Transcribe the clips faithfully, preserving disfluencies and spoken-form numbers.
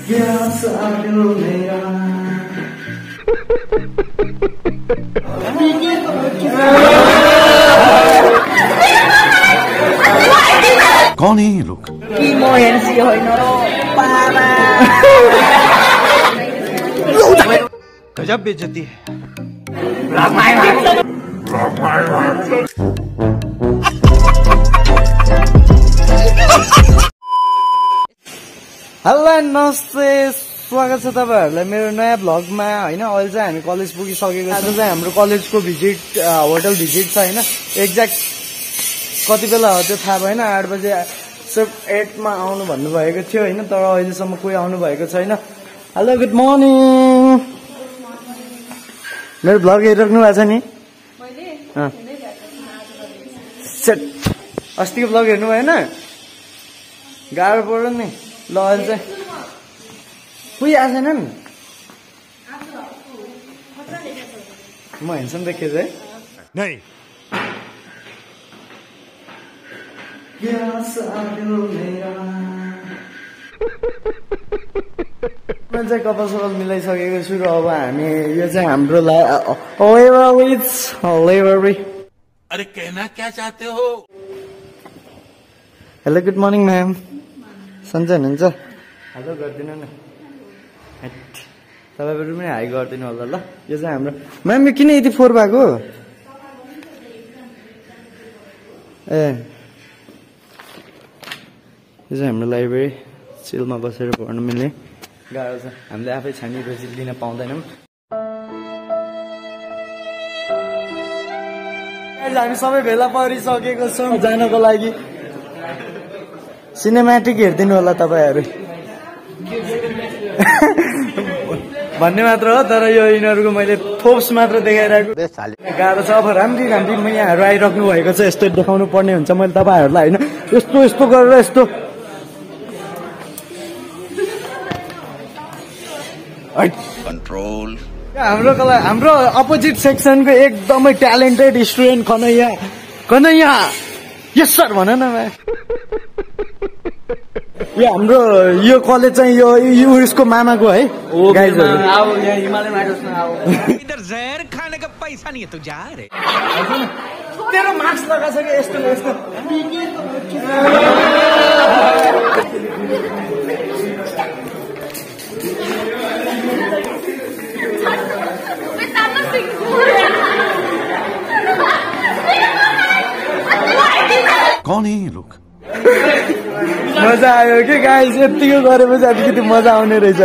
कौन है ये लोग? गजब बेइज्जती है। हेलो नमस्ते, स्वागत छ तपाईहरुलाई मेरो नयाँ भ्लगमा हैन। अहिले चाहिँ हामी कलेज पुगिसकेको छ। चाहिँ हाम्रो कलेजको भिजिट होटल भिजिट छ हैन। एक्ज्याक्ट कति बेला हो त्यो थाहा भएन। आठ बजे सिर्फ एटमा आउनु भन्नुभएको थियो हैन, तर अहिलेसम्म कोही आउनु भएको छैन। Hello good morning. मेरो भ्लग हेरिराख्नु भएको छ नि? सेट अस्तिको भ्लग हेर्नु भएन? गाह्रो पर्यो नि। ल अहिले चाहिँ कोही आएको छैनन्? म हेन्सम देखेँ है? नहीं। म चाहिँ कपाल सपाल मिलाइसकेको छु र अब हामी यो चाहिँ हाम्रो ला अरे कहना क्या चाहते हो? Hello good morning ma'am. सन्चै हुनुहुन्छ? हेलो गरिदिनु न। तपाईँहरू पनि हाई गरिदिनु होला ल। यो चाहिँ हाम्रो म्याम। यो किन यति फोहोर भएको? ए यो चाहिँ हाम्रो लाइब्रेरी। चिलमा बसेर पढ्नु मिल्ने गाह्रो छ। हामीले आफै छानी रोजी लिन पाउँदैनौँ। हामी सबै भेला परिसकेको छौँ जानको लागि। सिनेमेटिक हेरिदिनु होला तपाईँहरू भन्ने मात्र हो, तर यो यिनीहरूको मैले थोप्स मात्र देखाइरहेको। गाह्रो छ। अब राम्री राम्री यहाँहरू आइराख्नु भएको छ। यस्तो देखाउनु पर्ने हुन्छ मैले तपाईँहरूलाई होइन। यस्तो यस्तो गरेर यस्तो कंट्रोल। हाम्रो कला हाम्रो अपोजिट सेक्सनको एकदमै talented student Kanhaiya. Kanhaiya yes sir भन न। यो हाम्रो यो कलेज चाहिँ यो यो उसको मामाको है गाइजहरु। इधर जहर खाने का पैसा नहीं है तो जा रे। तेरो मास्क लगाछ के यस्तो यस्तो। कौन है ये लोग? मजा आयो कि गाइस? यतिको गरेपछि अलिकति मजा आउने रहेछ।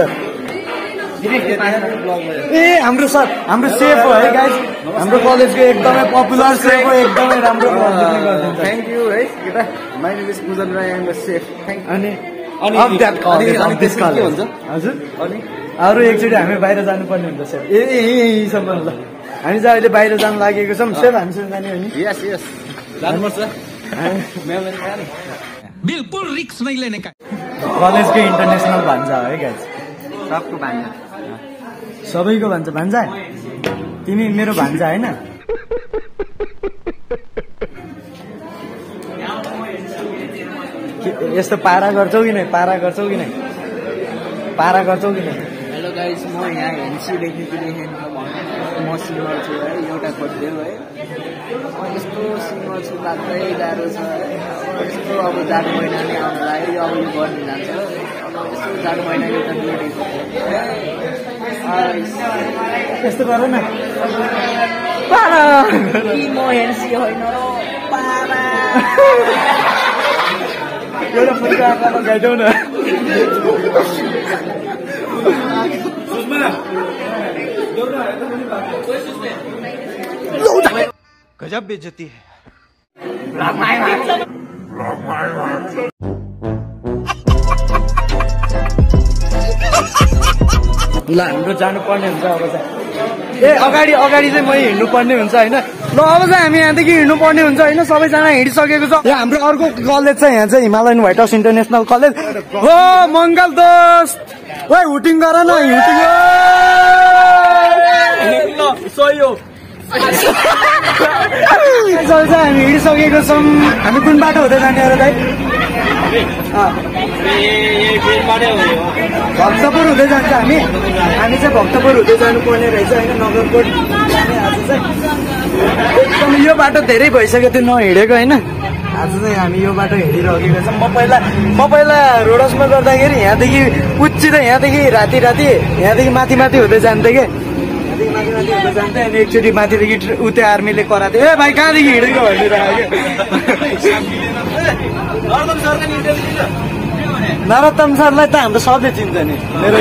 ए हाम्रो सर हाम्रो सेफ हो है गाइस। हाम्रो कलेजको एकदमै पपुलर सेफ हो। एकदमै राम्रो थ्याङ्क यू है केटा। My name is Mujan Rai. I am the chef. अनि अनि of that college of this college हुन्छ। हजुर अनि अरु एकचोटि हामी बाहिर जानुपर्ने हुन्छ सेफ। ए यहीसम्म ल। हामी चाहिँ अहिले बाहिर जान लागेको छौँ। सेफ हामीसँग जाने हो नि? यस यस जानुपर्छ। बिल्कुल रिस्क नहीं लेने का। कलेजको इन्टरनेसनल भान्जा है गाइस। सबको भान्जा, सबैको भान्जा। भान्जा तिमी मेरो भान्जा होइन? यस्तो पारा गर्छौ कि नै? पारा गर्छौ कि नै? पारा गर्छौ कि नै? हेलो गाइस, म यहाँ हेन्सीदेखि म सिङ्गर छु है। एउटा खोज्दै है। यस्तो सिङ्गर छु लाग्दै गाह्रो छ है। यस्तो अब जाडो महिना नै आउनु लाग्यो। अब यो गर्नु जान्छ। अब यस्तो जाडो महिना एउटा ड्युटी यस्तो गर न। पारा कि म हेन्सी होइन पारा। एउटा फुल्का आकारमा गाइदेऊ न। गजब बेइज्जती है। ल हाम्रो जानुपर्ने हुन्छ अब चाहिँ। ए अगाडि अगाडि चाहिँ मै हिँड्नु पर्ने हुन्छ होइन। ल अब चाहिँ हामी यहाँदेखि हिँड्नु पर्ने हुन्छ होइन। सबैजना हिँडिसकेको छ। यहाँ हाम्रो अर्को कलेज चाहिँ यहाँ चाहिँ Himalayan White House International college हो। मङ्गल दोस्त ओ हुटिङ गर न। हुटिङ सहयोग। हामी हिँडिसकेको छौँ। हामी कुन बाटो हुँदै जाने अरे दाइ? भक्तपुर हुँदै जान्छ हामी हामी चाहिँ भक्तपुर हुँदै जानुपर्ने रहेछ होइन नगरकोट जाने आज चाहिँ एकदम यो बाटो धेरै भइसक्यो त्यो नहिँडेको होइन आज चाहिँ हामी यो बाटो हिँडिरहेको छौँ म पहिला म पहिला रोडसमा गर्दाखेरि यहाँदेखि उच्चित यहाँदेखि राति राति यहाँदेखि माथि माथि हुँदै जान्थेँ कि यहाँदेखि माथि माथि हुँदै जान्थेँ अनि एकचोटि माथिदेखि उतै आर्मीले कराएको थियो ए भाइ कहाँदेखि हिँडेको भनेर आयो नरोत्तम सरलाई त हाम्रो सबले चिन्छ नि मेरो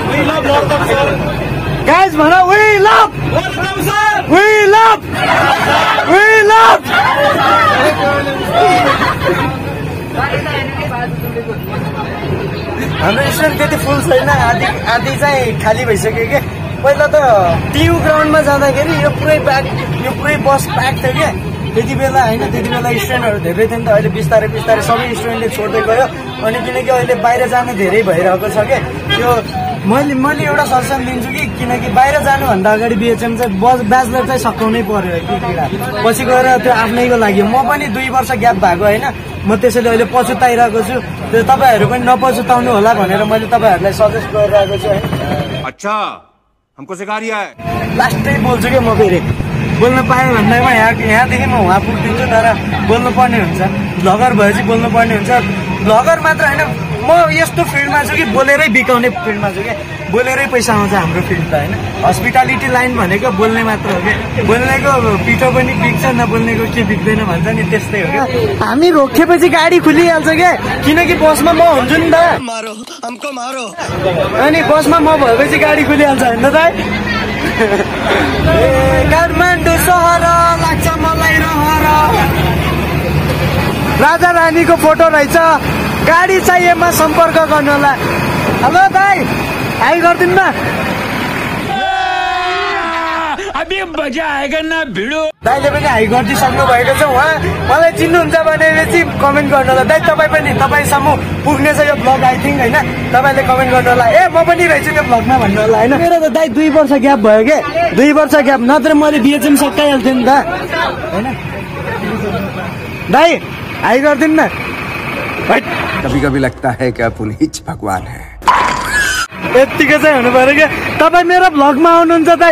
गाइज भन we love we love we love हाम्रो स्टुडेन्ट त्यति फुल छैन आधी आधी चाहिँ खाली भइसक्यो कि पहिला त टियु ग्राउन्डमा जाँदाखेरि यो पुरै प्याक यो पुरै बस प्याक थियो क्या त्यति बेला होइन त्यति बेला स्टुडेन्टहरू धेरै थियो नि त अहिले बिस्तारै बिस्तारै सबै स्टुडेन्टले छोड्दै गयो अनि किनकि अहिले बाहिर जानु धेरै भइरहेको छ क्या त्यो मैले मैले एउटा सजेसन दिन्छु कि किनकि बाहिर जानुभन्दा अगाडि बिएचएम चाहिँ बस ब्याचलर चाहिँ सकाउनै पर्यो कि किरा पछि गएर त्यो आफ्नैको लागि म पनि दुई वर्ष ग्याप भएको होइन म त्यसैले अहिले पछुताइरहेको छु त्यो तपाईँहरू पनि नपछुताउनु होला भनेर मैले तपाईँहरूलाई सजेस्ट गरिरहेको छु है अच्छा हमको सिखा रिया है लास्टै बोल्छु कि म फेरि बोल्न पाएँ भन्दैमा यहाँ यहाँदेखि म उहाँ पुग्दिन्छु तर बोल्नु पर्ने हुन्छ भ्लगर भएपछि बोल्नु पर्ने हुन्छ भ्लगर मात्र होइन म यस्तो फिल्डमा छु कि बोलेरै बिकाउने फिल्डमा छु क्या बोलेरै पैसा आउँछ हाम्रो फिल्ड त होइन हस्पिटालिटी लाइन भनेको बोल्ने मात्र हो क्या बोल्नेको पिठो पनि बिक्छ नबोल्नेको के बिक्दैन भन्छ नि त्यस्तै हो क्या हामी रोकेपछि गाडी खुलिहाल्छ क्या किनकि बसमा म हुन्छु नि त मारो हमको मारो अनि बसमा म भएपछि गाडी खुलिहाल्छ होइन त काठमाडौँ सहर लाग्छ मलाई रहर राजा रानीको फोटो रहेछ गाडी चाहिएमा सम्पर्क गर्नु होला हेलो दाइ हाई गरिदिनु न अभी मजा आएगा ना भिडो दाइले पनि हाई गरिदिइसक्नु भएको छ उहाँ मलाई चिन्नुहुन्छ भनेपछि कमेन्ट गर्नु होला दाइ तपाईँ पनि तपाईँसम्म पुग्ने छ यो ब्लग आई थिङ्क होइन तपाईँले कमेन्ट गर्नु होला ए म पनि रहेछु त्यो ब्लगमा भन्नु होला होइन मेरो त दाइ दुई वर्ष ग्याप भयो क्या दुई वर्ष ग्याप नत्र मैले बिएचएम सकाइहाल्थेँ नि त होइन दाइ हाई गरिदिनु न कभी कभी लगता है कि पुनीत भगवान है यत्तिकै चाहिँ हुनु पर्यो क्या तपाईँ मेरो भ्लगमा आउनुहुन्छ दाइ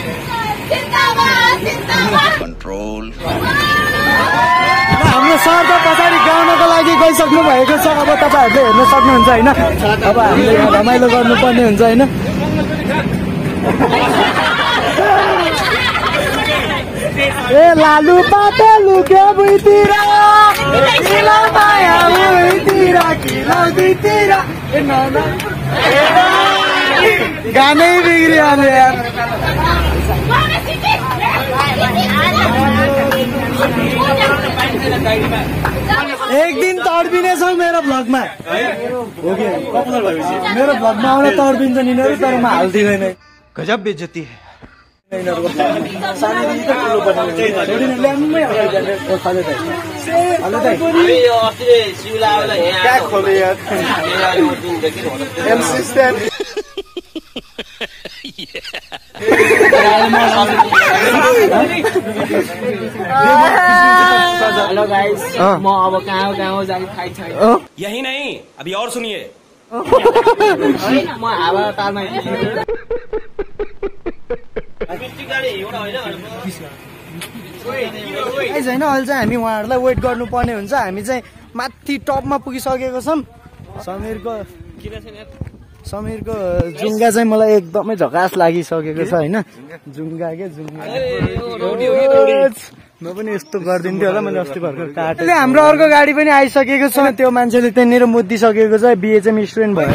हाम्रो सर त पछाडि गाउनको लागि गइसक्नु भएको छ अब तपाईँहरूले हेर्न सक्नुहुन्छ होइन अब हामीले यहाँ रमाइलो गर्नुपर्ने हुन्छ होइन ए लालु पाटे लुक्यो भुइँतिर किला माया भुइँतिर किला दुईतिर गानै बिग्रिहाल्यो यार एक दिन तड्पिनेछौ मेरो भ्लगमा मेरो भ्लगमा आउन तड्पिन्छ नि तर म हाल्दिँदैन गजब बेइज्जती है हेलो गाइस म अब कहाँ कहाँ जाने थाहै छैन यही नहीं अभी और सुनिए म हावा तालमा होइन अहिले चाहिँ हामी उहाँहरूलाई वेट गर्नुपर्ने हुन्छ हामी चाहिँ माथि टपमा पुगिसकेको छौँ समीरको समीरको जुङ्गा चाहिँ मलाई एकदमै झकास लागिसकेको छ होइन जुङ्गा के जुङ्गा म पनि यस्तो गरिदिन्थेँ होला मैले अस्ति भर्खर काटेँ हाम्रो अर्को गाडी पनि आइसकेको छ त्यो मान्छेले त्यहाँनिर मुद्दिसकेको छ बिएचएम स्टुडेन्ट भएर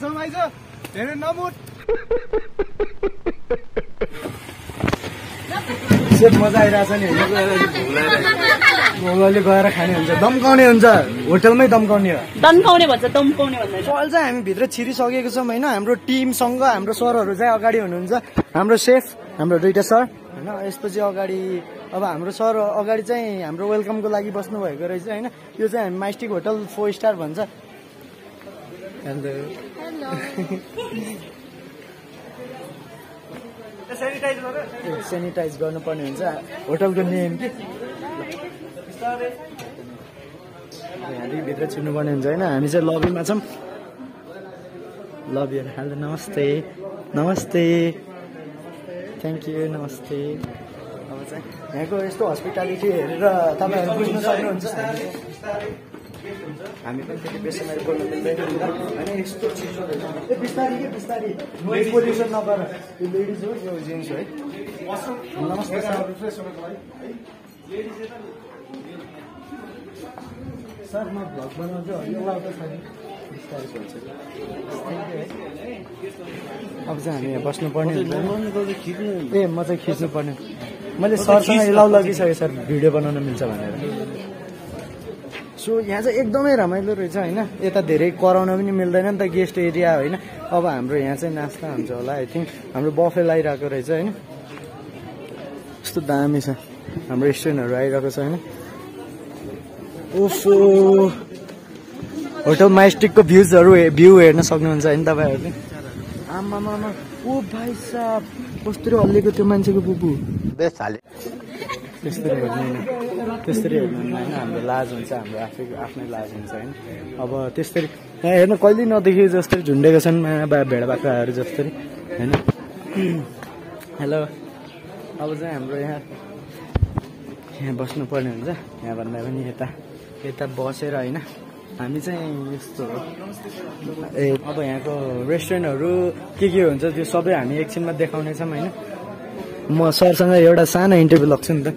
मजा आइरहेछ नि मोबाइलले गएर खाने हुन्छ दम्काउने हुन्छ होटलमै दम्काउने हो दम्काउने भन्छ दम्काउने भन्दैन चल चाहिँ हामी भित्र छिरिसकेको छौँ होइन हाम्रो टिमसँग हाम्रो सरहरू चाहिँ अगाडि हुनुहुन्छ हाम्रो सेफ हाम्रो दुईटा सर होइन यसपछि अगाडि अब हाम्रो सर अगाडि चाहिँ हाम्रो वेलकमको लागि बस्नु भएको रहेछ होइन यो चाहिँ हामी माइस्टिक होटल फोर स्टार भन्छ सेनिटाइज गर्नुपर्ने हुन्छ होटलको नेम के यहाँदेखि भित्र छिर्नुपर्ने हुन्छ होइन हामी चाहिँ लबीमा छौँ लबीहरू हेलो नमस्ते नमस्ते थ्याङ्क यू नमस्ते अब चाहिँ यहाँको यस्तो हस्पिटालिटी हेरेर तपाईँहरू बुझ्न सक्नुहुन्छ हामी पनि त्यति बेसीमा बोल्न मिल्दैन होइन यस्तो चिजहरू ए बिस्तारी के बिस्तारी नोइज पोल्युसन नगर यो लेडिज हो यो जेन्ट्स हो है नमस्ते सर सर म भ्लग बनाउँछु यो लाउँदा छ बिस्तारै बोल्छ अब चाहिँ हामी यहाँ बस्नुपर्ने हुन्छ ए म चाहिँ खिच्नु पर्ने मैले सरसँग एलाउ लगिसकेँ सर भिडियो बनाउन मिल्छ भनेर सो यहाँ चाहिँ एकदमै रमाइलो रहेछ होइन यता धेरै कराउन पनि मिल्दैन नि त गेस्ट एरिया होइन अब हाम्रो यहाँ चाहिँ नास्ता हुन्छ होला आई थिङ्क हाम्रो बफेल आइरहेको रहेछ होइन कस्तो दामी छ हाम्रो स्टुडेन्टहरू आइरहेको छ होइन ओफो होटल माइस्टिकको भ्युजहरू भ्यू हेर्न सक्नुहुन्छ होइन तपाईँहरूले आमामा ओ भाइ साहब कस्तो हल्लेको त्यो मान्छेको पुपु त्यसरी हेर्नु होइन त्यसरी हेर्नु होइन हाम्रो लाज हुन्छ हाम्रो आफै आफ्नै लाज हुन्छ होइन अब त्यसरी यहाँ हेर्नु कहिले नदेखे जस्तै झुन्डेका छन् भेडा बाख्राहरू जस्तै होइन हेलो अब चाहिँ हाम्रो यहाँ यहाँ बस्नुपर्ने हुन्छ यहाँभन्दा पनि यता यता बसेर होइन हामी चाहिँ यस्तो हो ए अब यहाँको रेस्टुरेन्टहरू के के हुन्छ त्यो सबै हामी एकछिनमा देखाउनेछौँ होइन म सरसँग एउटा सानो इन्टरभ्यू लाग्छु नि त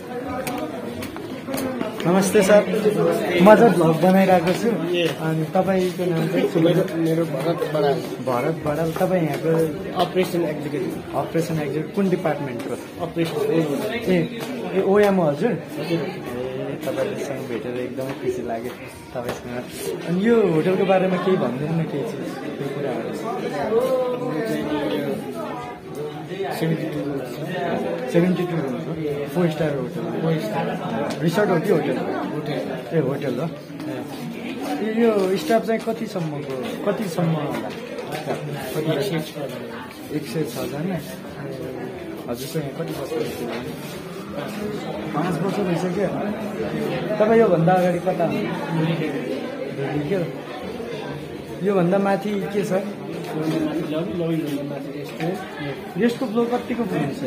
नमस्ते सर म चाहिँ भ्लग बनाइरहेको छु अनि तपाईँको नाम चाहिँ मेरो भरत बडाल भरत बडाल तपाईँ यहाँको अपरेसन एक्जिक्युटिभ अपरेसन एक्जिक्युटिभ कुन डिपार्टमेन्टको अपरेसन ए ए ओएम हो हजुर तपाईँसँग भेटेर एकदमै खुसी लाग्यो तपाईँसँग अनि यो होटलको बारेमा केही भनिदिनु न केही चिज केही कुराहरू सेभेन्टी टू रुम्स हो four star hotel four star resort हो कि होटल होटल ए होटल हो यो स्टाफ चाहिँ कतिसम्मको कतिसम्म होला एक सय छजना हजुरको यहाँ कति वर्ष पाँच वर्ष भइसक्यो तपाईँ योभन्दा अगाडि कता के योभन्दा माथि के छ यसको फ्लो कतिको फ्लो छ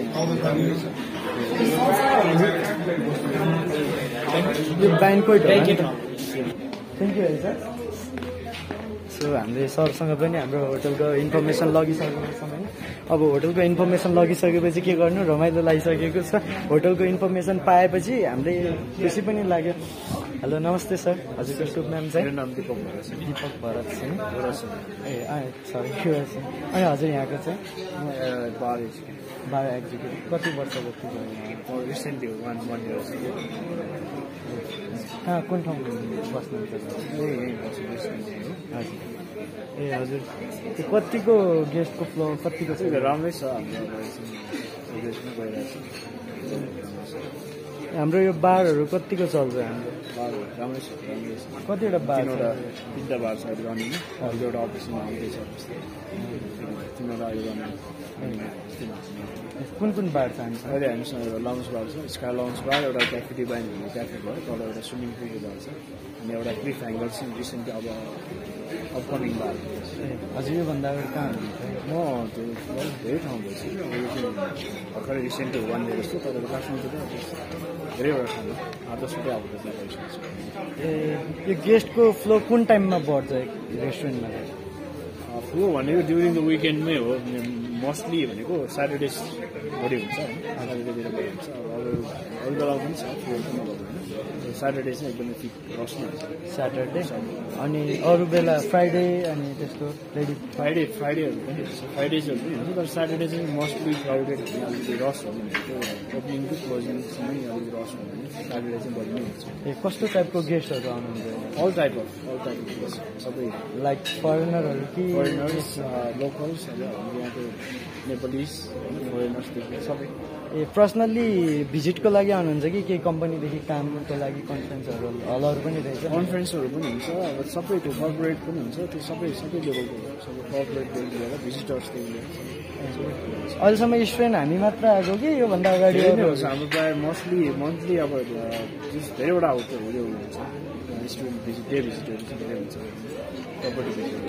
यो banquet thank you sir so हामीले सरसँग पनि हाम्रो होटलको इन्फर्मेसन लगिसकेको छौँ होइन अब होटलको इन्फर्मेसन लगिसकेपछि के गर्नु रमाइलो लागिसकेको छ होटलको इन्फर्मेसन पाएपछि हामीले खुसी पनि लाग्यो हेलो नमस्ते सर हजुरको शुभ नाम चाहिँ मेरो नाम दीपक भरत दीपक भरत सिंह ए सरी अनि हजुर यहाँको चाहिँ बार बाह्र एक्जिक्युटिभ कति वर्ष जति भयो रिसेन्टली वान वान इयर कहाँ कुन ठाउँमा बस्नुहुन्छ हजुर ए हजुर त्यो कतिको गेस्टको फ्लो कतिको छ राम्रै छ हाम्रो यो बारहरू कतिको चल्छ हाम्रो राम्रै छ राम्रै छ कतिवटा बार तिनवटा तिनवटा बार छ अहिले रनिङ अहिले एउटा अफिसमा आउँदैछ तिनवटा अहिले रनिङ कुन कुन बार छ हामी अहिले हामीसँग एउटा लाउन्स बार छ स्काई लाउन्स बार एउटा क्याफे बाइन भन्ने क्याफे भयो तल एउटा स्विमिङ पुलको बार छ अनि एउटा क्लिफ ह्याङ्गल चाहिँ रिसेन्टली अब अपकमिङ बार हजुर योभन्दा अगाडि कहाँ हुनुहुन्छ म त्यो धेरै ठाउँ भइसक्यो यो चाहिँ भर्खरै रिसेन्टली वान डे जस्तो तपाईँको काठमाडौँ धेरैवटा ठाउँमा आठ दसवटा अब भइसकेको छ ए यो गेस्टको फ्लो कुन टाइममा बढ्छ रेस्टुरेन्टमा फ्लो भनेको ड्युरिङ द विकेन्डमै हो मोस्टली भनेको स्याटरडेज बढी हुन्छ होइन स्याटरडेतिर बढी हुन्छ अब अरू अरू बेला पनि छ फ्लो पनि अब होइन स्याटरडे चाहिँ एकदमै ठिक रस हुन्छ स्याटरडे अनि अरू बेला फ्राइडे अनि त्यस्तो लेडी फ्राइडे फ्राइडेहरू पनि फ्राइडेजहरू पनि हुन्छ तर स्याटरडे चाहिँ मोस्टली क्राउडेड हुने अलिकति रस हो भने त्यो ओपनिङ टु क्लोजिङसँगै अलिकति रस हो भने स्याटरडे चाहिँ बढी नै हुन्छ ए कस्तो टाइपको गेस्टहरू आउनुहुन्छ all type of all type of guest सबै लाइक फरेनरहरू कि फरेनर्स लोकल्स अब यहाँको नेपालिज होइन फरेनर्सदेखि सबै ए पर्सनल्ली भिजिटको लागि आउनुहुन्छ कि केही कम्पनीदेखि कामको लागि कन्फरेन्सहरू हलहरू पनि रहेछ कन्फरेन्सहरू पनि हुन्छ अब सबै त्यो कर्पोरेट पनि हुन्छ त्यो सबै सबै लेभलको सबै कर्पोरेटदेखि लिएर भिजिटर्सदेखि लिएर अहिलेसम्म स्टुडेन्ट हामी मात्र आएको कि योभन्दा अगाडि हाम्रो प्रायः मोस्टली मन्थली अब धेरैवटा आउट उयो हुन्छ स्टुडेन्ट भिजिट डे भिजिटहरू चाहिँ हुन्छ प्रपर्टी भिजिट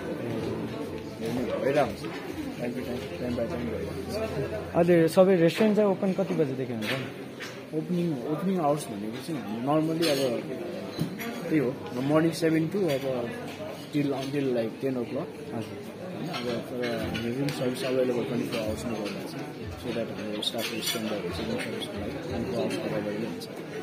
भइरहेको हुन्छ time to time time by time भइरहेको अहिले सबै रेस्टुरेन्ट चाहिँ ओपन कति बजीदेखि हुन्छ ओपनिङ ओपनिङ आवर्स भनेको चाहिँ हामी नर्मली अब त्यही हो मर्निङ सेभेन टू अब till until like ten o'clock हजुर होइन अब तर हामी room service available twenty four आवर्समा गर्दा चाहिँ सो द्याट हाम्रो स्टाफहरू स्ट्यान्डर्डहरू चाहिँ रुम सर्भिसको लागि ट्वेन्टी फोर आवर्सको अभाइलेबल हुन्छ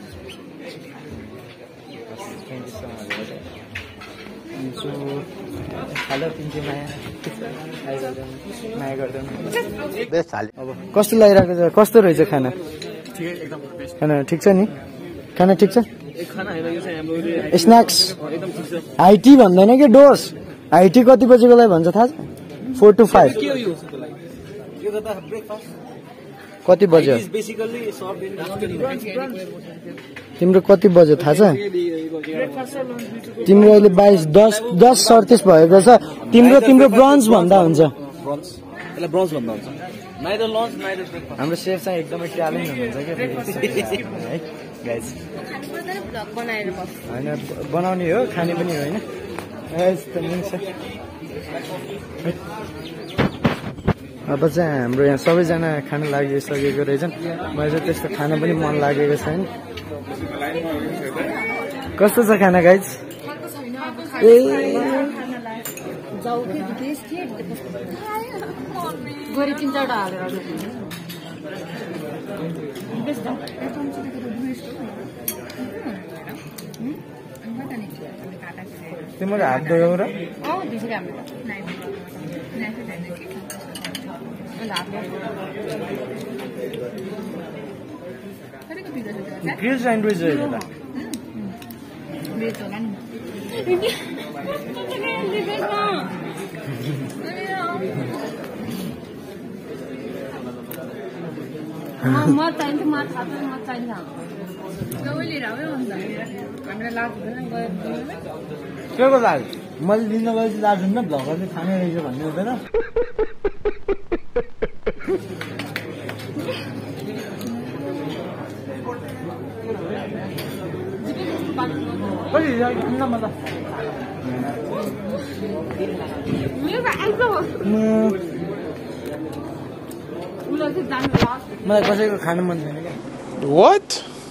thank you so much so hello तिमी माया माया गर्दैन माया गर्दैन अब कस्तो लागिरहेको छ कस्तो रहेछ खाना खाना ठिक छ नि खाना ठिक छ स्न्याक्स आइटी भन्दैन कि डोस आइटी कति बजीको लागि भन्छ थाहा छ फोर टू फाइभ कति बज्यो तिम्रो कति बज्यो थाहा छ तिम्रो अहिले बाइस दस दस सडतिस भएको छ तिम्रो तिम्रो ब्रन्च भन्दा हुन्छ हाम्रो सेफ चाहिँ एकदमै ट्यालेन्ट हुनुहुन्छ क्या होइन बनाउने हो खाने पनि हो होइन यस्तो मिल्छ अब चाहिँ हाम्रो यहाँ सबैजना खाना लागिसकेको रहेछन् मलाई चाहिँ त्यस्तो खाना पनि मन लागेको छैन कस्तो छ खाना गाइज ए तिम्रो हात धोयो र ग्रिल स्यान्डविच हो एउटा म चाहिन्छ म थाहा म चाहिन्छ के को लाग मैले लिन गएपछि लाज हुन्न भ्लगरले खाने रहेछ भन्ने हुँदैन मलाई कसैको खानु मन छैन क्या What?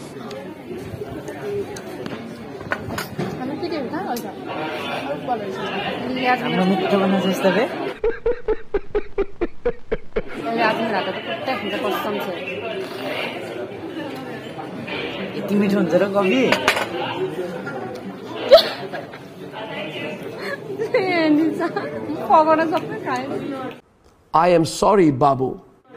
हाम्रो मिठो बन्न जस्तो भए यति मिठो हुन्छ र coffee I am sorry, Babu.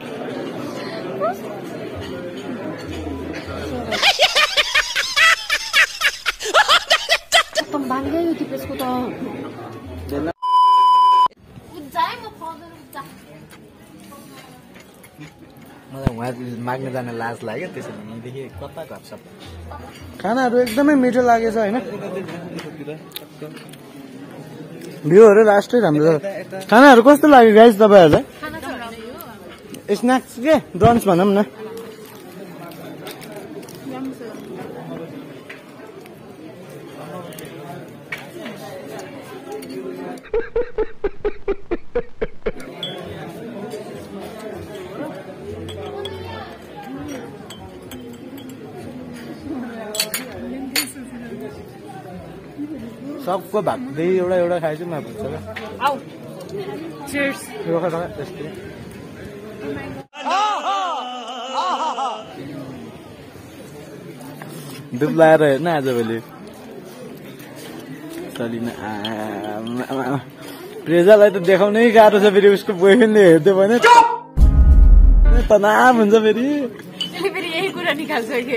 मलाई उहाँ माग्न जान लाज लाग्यो त्यसैले यहीँदेखि कता घर सब खानाहरू एकदमै मिठो लागेछ होइन भ्यूहरू लास्टै राम्रो छ खानाहरू कस्तो लाग्यो गाइस तपाईँहरूलाई स्न्याक्स के ब्रन्च भनौँ न सबको भाग्दै एउटा एउटा खाएछु म भन्छ दुध लाएर हेर्न आजभोलि चलिन प्रेजालाई त देखाउनै गाह्रो छ फेरि उसको बोयफ्रेन्डले हेर्दै भने तनाव हुन्छ फेरि यही कुरा निकाल्छ कि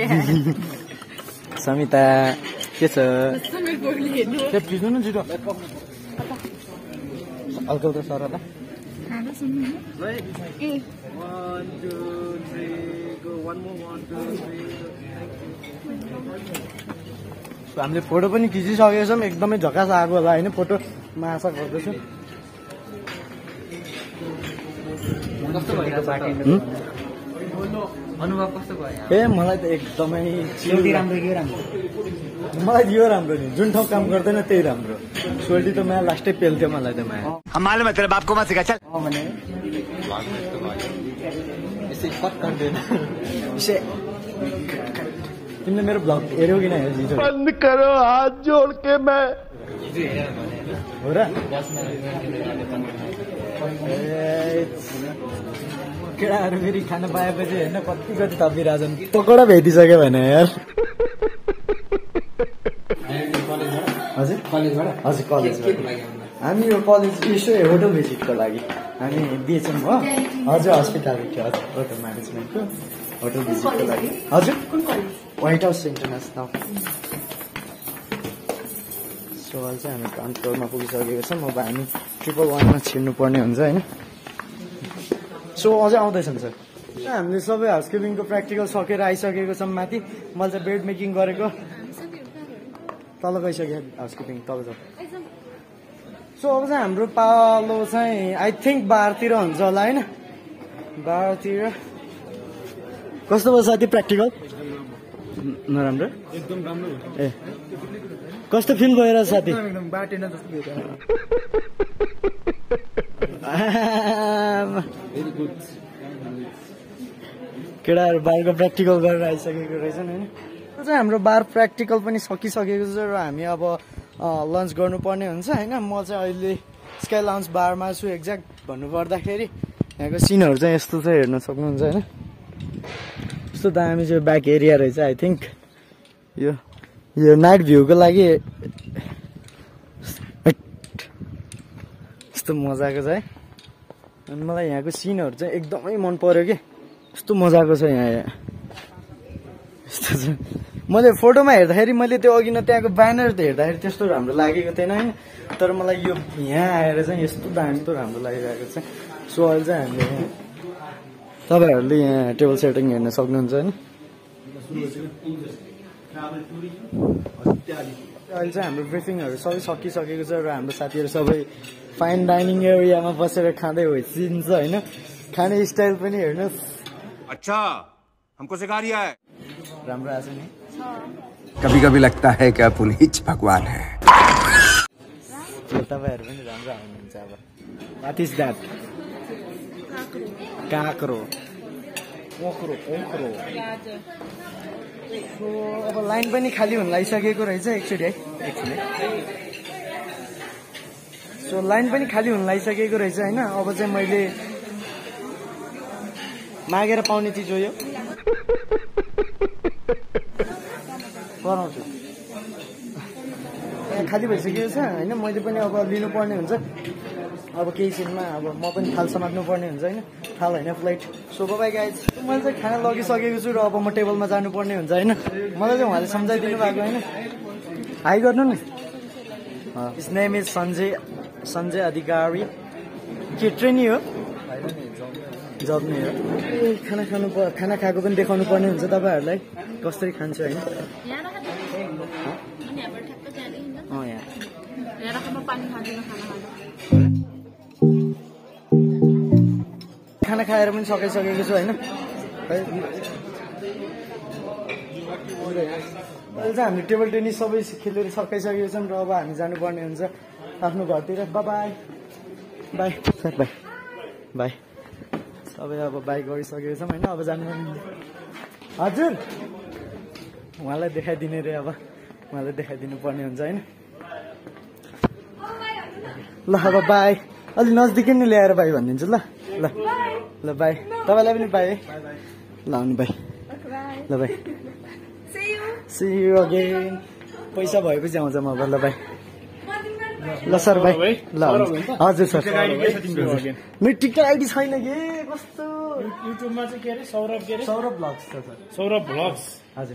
समिता के छ फिच्नु न छिटो हल्का उता सर ल हामीले फोटो पनि खिचिसकेको छौँ एकदमै झकास आएको होला होइन फोटोमा आशा गर्दछु अनुभव कस्तो भयो ए मलाई त एकदमै एउटै राम्रो के राम्रो मलाई यो राम्रो नि जुन ठाउँ काम गर्दैन त्यही राम्रो सोल्टी त माया लास्टै पेल्थ्यो मलाई त माया हम मालूम है तेरे बाप को मत सिखा चल अँ भने यसै कट गर्दैन यसै तिमीले मेरो ब्लग हेऱ्यौ कि न हिजो बंद करो हाथ जोड़ के मैं हो र केटाहरू फेरि खाना पाएपछि होइन कति कति तपिरहेछन् पकौडा भेटिसक्यो भने यार हजुर कलेजबाट हजुर कलेजबाट हामी यो कलेज यसो होटल भिजिटको लागि हामी बिएचएम हो हजुर हस्पिटालिटी हजुर होटल म्यानेजमेन्टको होटल भिजिटको लागि हजुर व्हाइट हाउस इन्टरनेसनल सो अहिले चाहिँ हामी ग्राउन्ड फ्लोरमा पुगिसकेको छौँ अब हामी ट्रिपल वानमा छिर्नु पर्ने हुन्छ होइन सो अझै आउँदैछन् सर हामीले सबै हाउसकिपिङको प्र्याक्टिकल सकेर आइसकेको छौँ माथि मैले चाहिँ बेड मेकिङ गरेको तल गइसक्यो हाउसकिपिङ तल छ सो अब चाहिँ हाम्रो पालो चाहिँ आई थिङ्क बाह्रतिर हुन्छ होला होइन बाह्रतिर कस्तो भयो साथी प्र्याक्टिकल नराम्रो एकदम राम्रो ए कस्तो फिल भएर साथी एकदम बाटेन जस्तो भेट्यो भेरी गुड केटाहरू बाहिरको प्र्याक्टिकल गरेर आइसकेको रहेछन् होइन त्यो चाहिँ हाम्रो बार प्र्याक्टिकल पनि सकिसकेको छ र हामी अब लन्च गर्नुपर्ने हुन्छ होइन म चाहिँ अहिले स्काई लाउन्ज बारमा छु एक्ज्याक्ट भन्नुपर्दाखेरि यहाँको सिनहरू चाहिँ यस्तो चाहिँ हेर्न सक्नुहुन्छ होइन यस्तो दामी चाहिँ ब्याक एरिया रहेछ आई थिङ्क यो यो नाइट भ्यूको लागि यस्तो मजाको छ है अनि मलाई यहाँको सिनहरू चाहिँ एकदमै मन पर्यो कि यस्तो मजाको छ यहाँ यस्तो छ मैले फोटोमा हेर्दाखेरि मैले त्यो अघि न त्यहाँको ब्यानर त हेर्दाखेरि त्यस्तो राम्रो लागेको थिएन होइन तर मलाई यो यहाँ आएर चाहिँ यस्तो दामी त राम्रो लागिरहेको छ सो अहिले चाहिँ हामीले तपाईँहरूले यहाँ टेबल सेटिङ हेर्न सक्नुहुन्छ होइन अहिले चाहिँ हाम्रो ब्रिफिङहरू सबै सकिसकेको छ र हाम्रो साथीहरू सबै फाइन डाइनिङ एरियामा बसेर खाँदै होइसिन्छ होइन खाने स्टाइल पनि हेर्नुहोस् अच्छा हमको सिखा रिया है राम्रो आएको छ नि कभी कभी लगता है कि आप उन्हीं भगवान है तपाईँहरू पनि राम्रो आउनुहुन्छ अब वाट इज द्याट काँक्रो ओक्रो ओक्रो सो अब लाइन पनि खाली हुन लागिसकेको रहेछ एकचोटि है एकचोटि सो लाइन पनि खाली हुन लागिसकेको रहेछ होइन अब चाहिँ मैले मागेर पाउने चिज हो यो कराउँछु यहाँ खाली भइसकेको छ होइन मैले पनि अब लिनुपर्ने हुन्छ अब केही सिनमा अब म पनि थाल समात्नु पर्ने हुन्छ होइन थाल होइन फ्लाइट सो बाई गाइज मैले चाहिँ खाना लगिसकेको छु र अब म टेबलमा जानुपर्ने हुन्छ होइन मलाई चाहिँ उहाँले सम्झाइदिनु भएको होइन हाई गर्नु नि is name is Sanjay Sanjay Adhikari के ट्रेनी हो जब नै हो ए खाना खानु खाना खाएको पनि देखाउनु पर्ने हुन्छ तपाईँहरूलाई कसरी खान्छु होइन अँ यहाँ खाना खाएर पनि सकिसकेको छु होइन अहिले चाहिँ हामीले टेबल टेनिस सबै खेलेर सकाइसकेको छौँ र अब हामी जानुपर्ने हुन्छ आफ्नो घरतिर bye bye bye bye bye सबै अब बाई गरिसकेको छौँ होइन अब जानुपर्ने हजुर उहाँलाई देखाइदिने रे अब उहाँलाई देखाइदिनु पर्ने हुन्छ होइन ल अब बाई अलि नजदिकै नै ल्याएर बाई भनिदिन्छु ल ल ल बाई तपाईँलाई पनि बाई है ल आउनु बाई ल बाई सी यु अगेन पैसा भएपछि आउँछ म अब ल बाई ल सर बाई ल हजुर सर मेरो टिकटक आइडी छैन कि कस्तो युट्युबमा चाहिँ के अरे सौरभ के अरे सौरभ ब्लग्स छ सर सौरभ भ्लग्स हजुर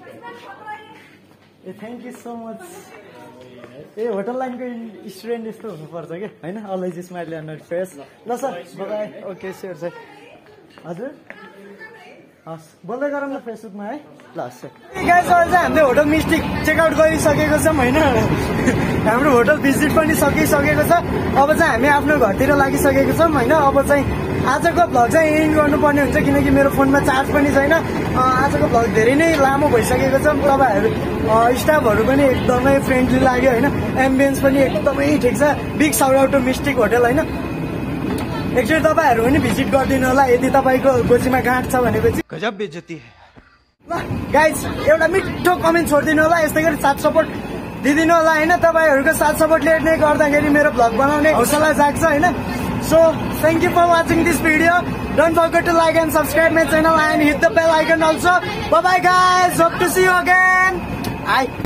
ए थ्याङ्क यू सो मच ए होटल लाइनको स्टुडेन्ट यस्तो हुनुपर्छ कि होइन अलवेज स्माइल अन फेस ल sir bye okay sure sir हजुर हस् बोल्दै गरौँ न फेसबुकमा है ल हस् सर गाइस अहिले चाहिँ हामीले होटल मिस्टिक चेकआउट गरिसकेको छौँ होइन हाम्रो होटल भिजिट पनि सकिसकेको छ अब चाहिँ हामी आफ्नो घरतिर लागिसकेको छौँ होइन अब चाहिँ आजको भ्लग चाहिँ एन्ड गर्नुपर्ने हुन्छ किनकि मेरो फोनमा चार्ज पनि छैन। आजको भ्लग धेरै नै लामो भइसकेको छ। तपाईँहरू स्टाफहरू पनि एकदमै फ्रेन्डली लाग्यो होइन, एम्बियन्स पनि एकदमै ठिक छ। Big shout out to Mystic hotel होइन। एकचोटि तपाईँहरू पनि भिजिट गरिदिनु होला यदि तपाईँको गोजीमा गाँठ छ भनेपछि। गजब बेइज्जती है। ल गाइज एउटा मिठो कमेन्ट छोडिदिनु होला, यस्तै गरी साथ सपोर्ट दिदिनु होला होइन। तपाईँहरूको साथ सपोर्टले नै गर्दाखेरि मेरो भ्लग बनाउने हौसला जाग्छ होइन। So thank you for watching this video. Don't forget to like and subscribe my channel and hit the bell icon also. Bye bye guys, hope to see you again. I